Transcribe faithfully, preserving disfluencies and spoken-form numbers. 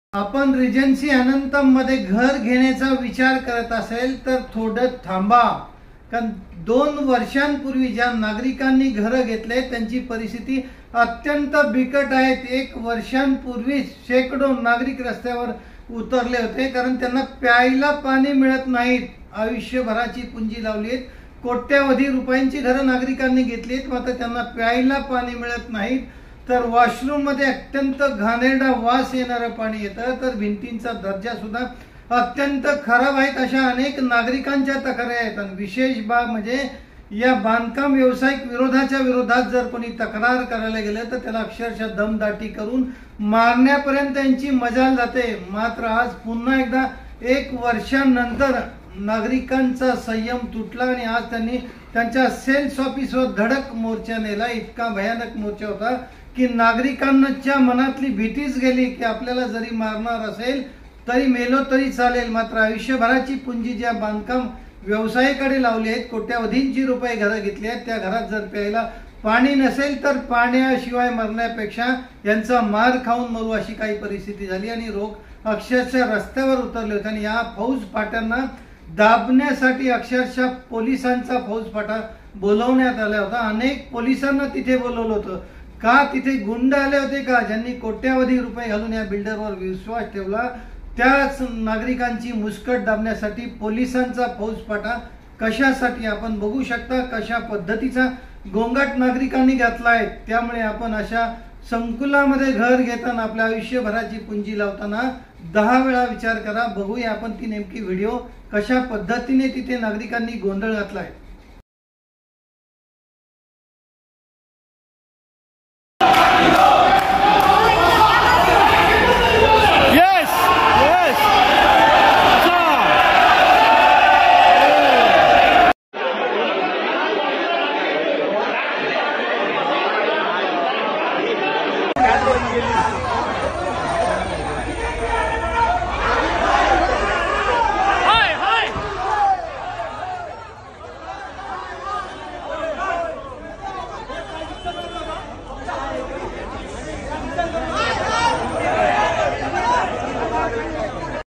आपण रिजन्सी अनंतम मध्ये घर घेण्याचा विचार करत असेल तर थोडं थांबा, कारण दोन वर्षांपूर्वी ज्या नागरिकांनी घर घेतले त्यांची परिस्थिती अत्यंत बिकट आहे। एक वर्षांपूर्वी शेकडो नागरिक रस्त्यावर उतरले होते, कारण त्यांना प्यायला पाणी मिळत नाहीत। आयुष्यभराची पुंजी लावलीत, कोट्यावधी रुपयांची घर नागरिकांनी घेतलीत, मात्र त्यांना प्यायला पाणी मिळत नाहीत। तर वॉशरूम मध्ये अत्यंत घाणेरडा वास येणारं पाणी येतं, तर भिंतींचा दर्जा सुद्धा अत्यंत खराब आहे। अशा अनेक नागरिकांच्या तक्रारी आहेत। आणि विशेष बाब म्हणजे या बांधकाम व्यावसायिक विरोधाच्या विरोधात जर कोणी तक्रार करायला गेलं तर त्याला अक्षरशः दमदाटी करून मारण्यापर्यंत यांची मजाल जाते। मात्र आज पुन्हा एकदा एक वर्षानंतर नागरिकांचा संयम तुटला आणि आज त्यांनी त्यांच्या सेल्स ऑफिसवर धडक मोर्चा नेला। इतका भयानक मोर्चा होता की नागरिकांच्या मनातली भीतीच गेली की आपल्याला जरी मारणार असेल तरी मेलो तरी चालेल, मात्र आयुष्यभराची पुंजी ज्या बांधकाम व्यवसायाकडे लावली आहेत, कोट्यावधींची रुपये घरं घेतली आहेत, त्या घरात जर प्यायला पाणी नसेल तर पाण्याशिवाय मरण्यापेक्षा यांचा मार खाऊन मरू अशी काही परिस्थिती झाली आणि लोक अक्षरशः रस्त्यावर उतरले होते। आणि या फौज फाट्यांना दाबण्यासाठी अक्षरशः पोलिसांचा फौज फाटा बोलवण्यात आला होता। अनेक पोलिसांना तिथे बोलवलं होतं का? तिथे गुंड आले होते का, ज्यांनी कोट्यावधी रुपये घालून या बिल्डरवर विश्वास ठेवला? त्याच नागरिकांची मुस्कट दाबण्यासाठी पोलिसांचा फौज फाटा कशासाठी आपण बघू शकता, कशा पद्धतीचा गोंगाट नागरिकांनी घातला आहे। त्यामुळे आपण अशा संकुलामध्ये घर घेताना आपल्या आयुष्यभराची पुंजी लावताना दहा वेळा विचार करा। बघूया आपण ती नेमकी व्हिडिओ कशा पद्धतीने तिथे नागरिकांनी गोंधळ घातला आहे।